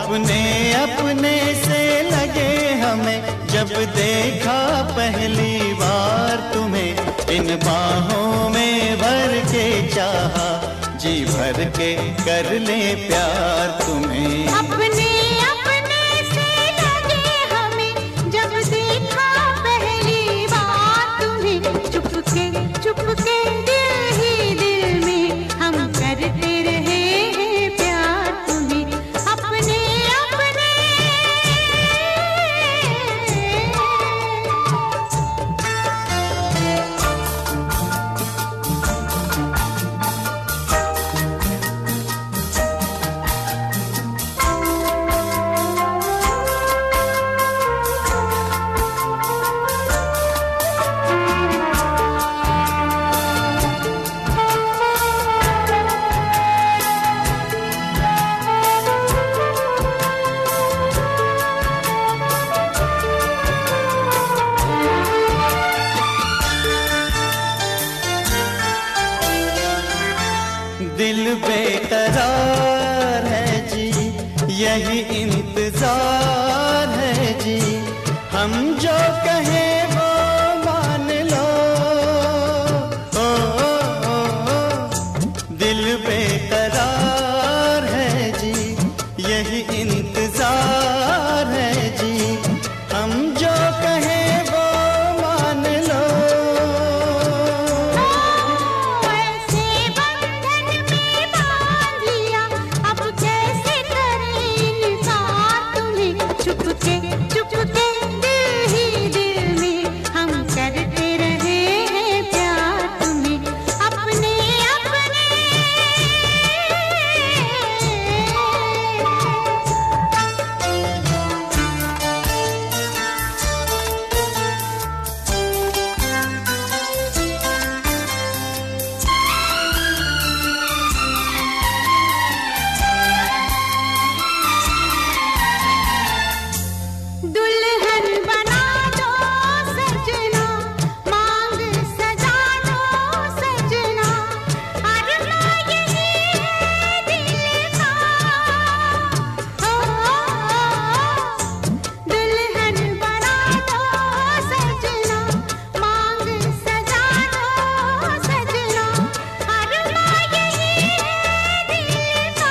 अपने अपने से लगे हमें जब देखा पहली बार तुम्हें, इन बाहों में भर के चाहा, जी भर के कर ले प्यार तुम्हें। अपने अपने से लगे हमें जब देखा पहली बार तुम्हें, चुपके चुपके दिल ही दिल में हम करते रहे प्यार तुम्हें। अपने अपने दिल बेकरार है जी, यही इंतजार है जी, हम जो कहें वो मान लो। ओ, ओ, ओ, ओ, दिल बेकरार है जी, यही इंतजार है जी, हम जो कहें वो मान लो। ऐसे बंधन में बांध लिया, अब कैसे करें इनकार तुम्हें। चुपके चुपके दिल ही दिल में हम करते रहे प्यार तुम्हें। अपने अपने दुल्हन बना दो सजना, मांग सजा दो सजना, अरमा यही है दिल का। ओ, दुल्हन बना दो सजना, मांग सजा दो सजना, अरमा यही है दिल का।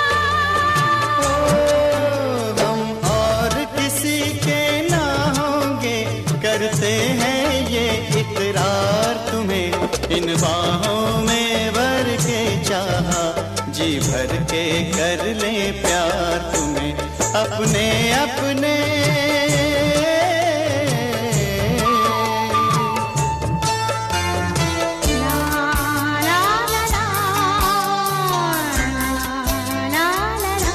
हम और किसी के ना होंगे, करते हैं ये इकरार तुम्हें, इन बाहों में भर के चाहा, जी भर के कर ले प्यार तुम्हें। अपने अपने ला ला ला ला ला ला ला।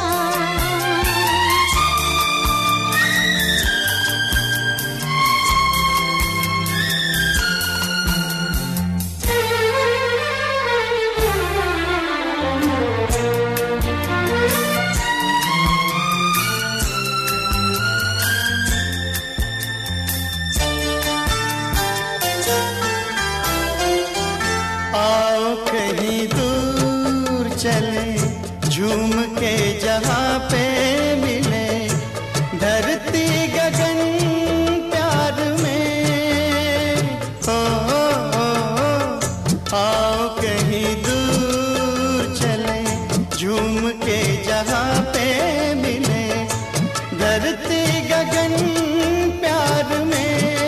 आओ कहीं दूर चले, झूम के जहाँ पे मिले, धरती गगन प्यार में। ओ, ओ, ओ, ओ, आओ कहीं दूर चले, झूम के जहाँ पे मिले, धरती गगन प्यार में।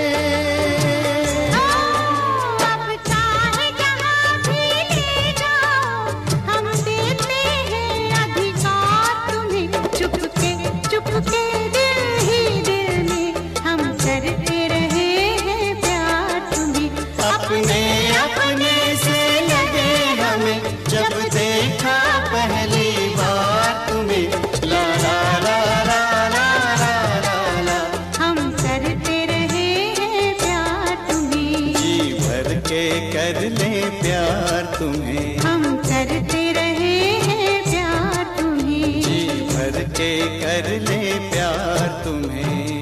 अब चाहे जहाँ भी ले जाओ, हम देते हैं अधिकार तुम्हें। चुपके चुपके दिल ही दिल में हम करते रहे प्यार तुम्हें। अपने अपने से लगे हमें जब देखा पहली बार तुम्हें, ला ला ला ला ला ला ला ला, हम करते रहे प्यार तुम्हें। जी भर के कर ले प्यार तुम्हें, हम करते रहे प्यार तुम्हें। जी भर के कर ले प्यार तुम्हें।